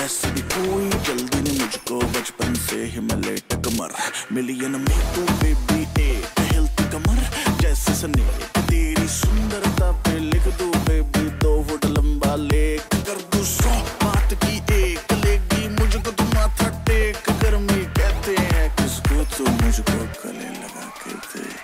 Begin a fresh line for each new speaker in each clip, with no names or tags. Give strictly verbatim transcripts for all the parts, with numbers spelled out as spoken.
वैसे भी कोई जल्दी नहीं मुझको, बचपन से ही मैं लेट कमर, मिलियन में तू बेबी एक हिलती कमर जैसे सने, तेरी सुंदरता पे लिख दूं बेबी दो फुट लंबा लेख, कर दूं सौ बात की एक, लेगी मुझको तू माथा टेक, गर्मी कहते हैं किसको तू मुझको गले लगा के देख।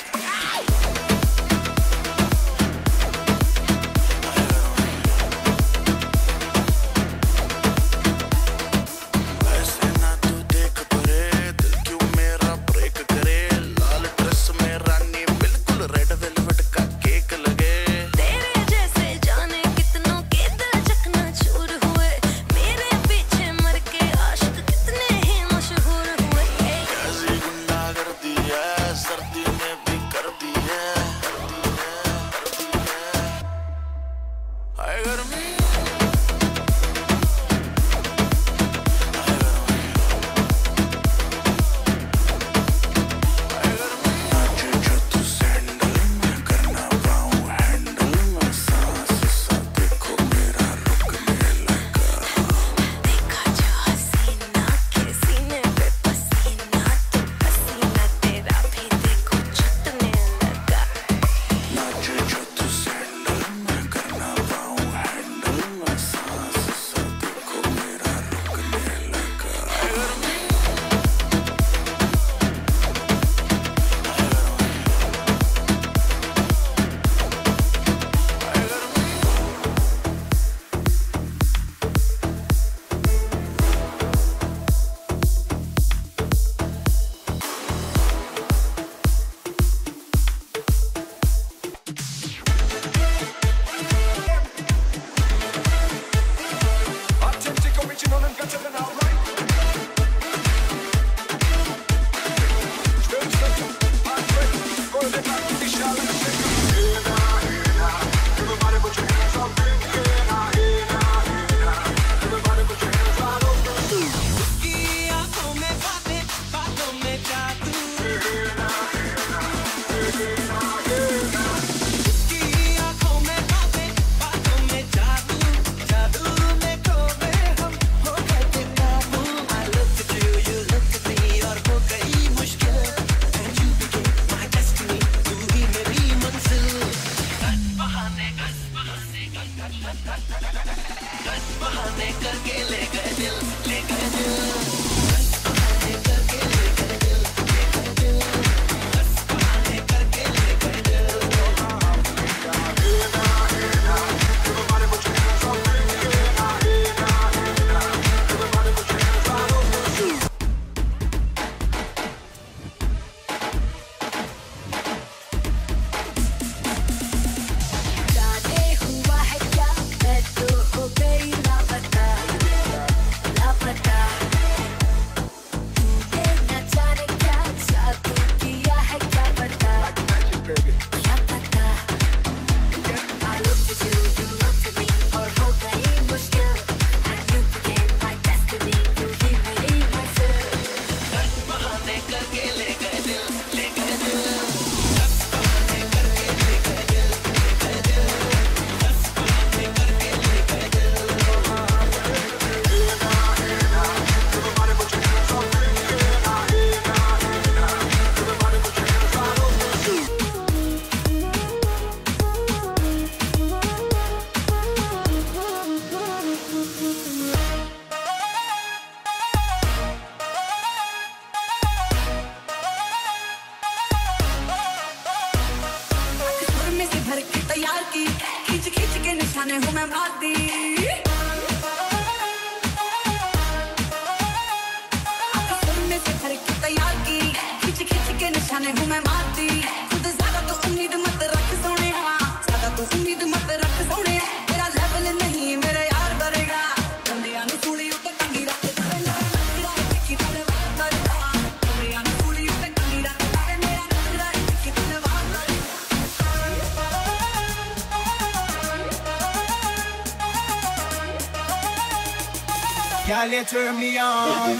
Girl, you turn me on.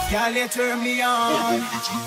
Girl, you turn me on.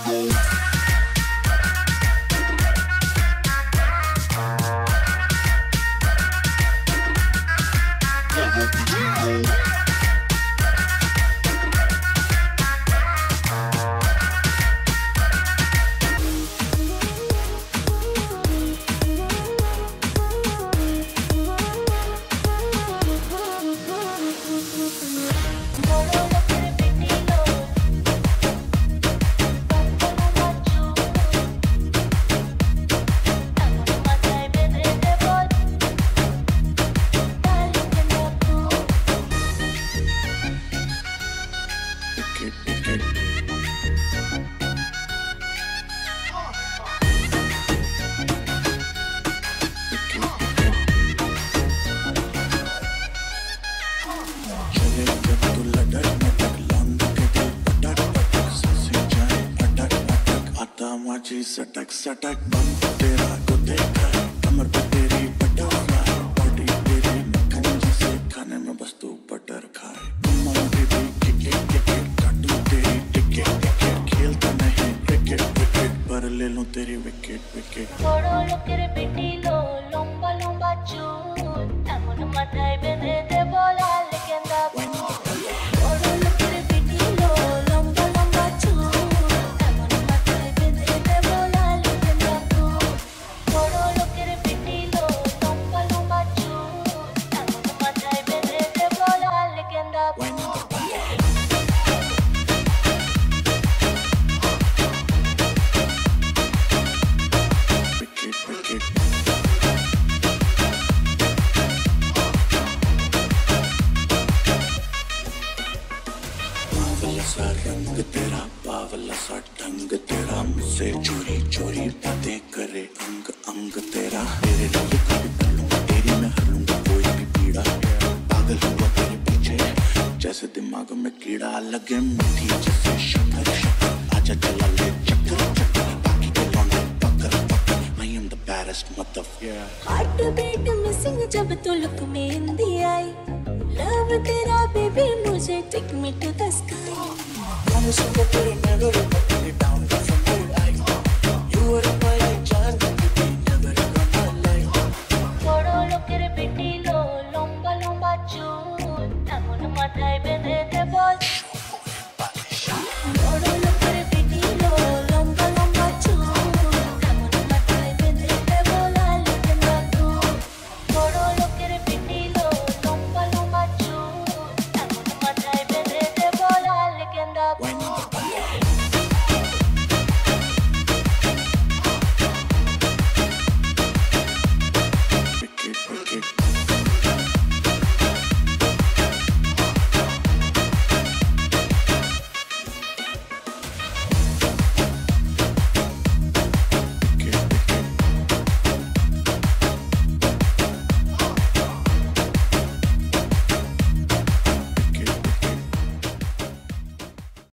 सटक सटक बम तेरा को देखा कमर पे तेरी बटरफ्लाई बॉडी तेरी मक्खन जैसे खाने में बस तू बटर खाए मम्मा बेबी क्रिकेट क्रिकेट काटू तेरी टिकट टिकट खेलता नहीं क्रिकेट क्रिकेट पर ले लूं तेरी विकेट विकेट
बड़ो लोकेर पिटिलो लंबा लंबा चूल एमन माথায় বেঁধে দে বলা লেগেন্দা বড় লোকের পিটিলো লম্বা লম্বা চুল এমন মাথায় বেঁধে দে বলা লেগেন্দা বড় লোকের পিটিলো লম্বা লম্বা চুল এমন মাথায় বেঁধে দে বলা লেগেন্দা
सा रंग तेरा बावला सा ढंग तेरा मुझसे चोरी चोरी बातें करे अंग अंग तेरा तेरे लिए कभी कर लूंगा तेरी में हर लूंगा कोई भी पीड़ा पागल हुआ तेरे पीछे जैसे दिमाग में कीड़ा लगे मीठी जैसे शक्कर शक्कर आजा चला ले चक्कर चक्कर बाकी के लौंडे पकड़ पकड़ I am the baddest motherfucker
heart beat missing जब तो लुक में हिंदी आई लव तेरा बेबी मुझे take me to the sky
promise you that you'll never ever put me down from my life you were my child you be never ever my life
বড় লোকের পিটিলো লম্বা লম্বা চুল এমন মাথায়